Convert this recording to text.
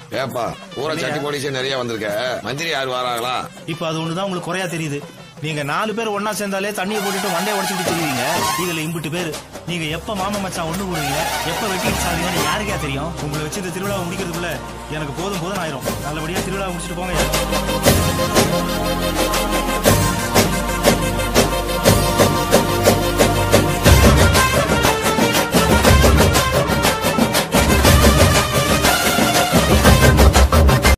ஏப்பா ஊரை சட்டி போலீஸே நிறைய வந்திருக்க, மந்திரி யாரு வராங்களா? இப்ப அது ஒண்ணுதான் உங்களுக்கு குறையா தெரியுது. நீங்க 4 பேர் ஒன்னா சேர்ந்தாலே தண்ணியை போட்டுட்டு மண்டையை உடச்சிட்டு தெரியுவீங்க. இதுல இம்புட்டு பேரு. நீங்க எப்ப மாமா மச்சான் ஒண்ணு போடுவீங்க, எப்ப வெட்டிட்டு சாவீங்கன்னு யாருக்கே தெரியும்? உங்களை வச்சு இந்த திருவிழாவை முடிக்கிறதுக்குள்ள எனக்கு போதும் ஆயிரும். நல்லபடியா திருவிழா முடிச்சுட்டு போங்க.